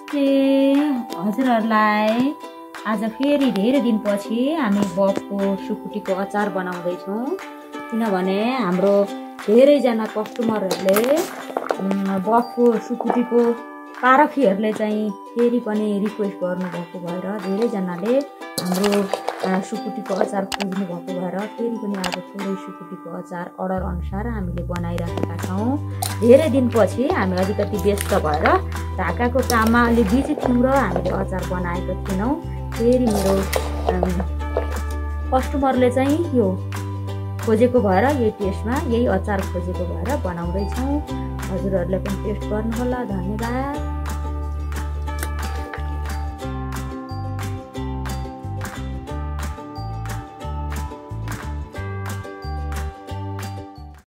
नमस्ते हजुरहरुलाई। आज फेरि धेरै दिनपछि हामी बफको सुकुटीको अचार बनाउँदैछौँ। किनभने हाम्रो धेरैजना कस्टमरहरूले बफको सुकुटीको पारखीहरूले चाहिँ फेरि पनि रिक्वेस्ट गर्नुभएको भएर धेरैजनाले हाम्रो सुकुटीको अचार खोज्नु भएको भएर फेरि पनि आज थोरै सुकुटीको अचार अर्डर अनुसार हामीले बनाइराखेका छौँ। धेरै दिनपछि हामी अलिकति व्यस्त भएर ढाकाको काममा अलि बिजी थियौँ र हामीले अचार बनाएको थिएनौँ। फेरि मेरो कस्टमरले चाहिँ यो खोजेको भएर यही टेस्टमा यही अचार खोजेको भएर बनाउँदैछौँ। हजुरहरूले पनि टेस्ट गर्नुहोला। धन्यवाद।